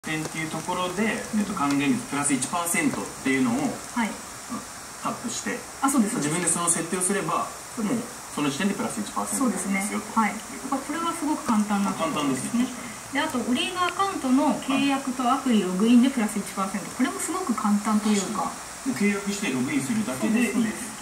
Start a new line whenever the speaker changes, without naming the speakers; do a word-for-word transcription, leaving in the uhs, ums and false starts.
点っていうところで、えっと、還元率プラス いちパーセント っていうのを、はい、タップして、あ、そうです、自分でその設定をすれば、もうその時点でプラス いちパーセント になりますよと。はい、これはすごく簡単なところですね。で、あとオリーガアカウントの契約とアプリログインでプラス いちパーセント、これもすごく簡単というか、
契約してログインするだけでいいです。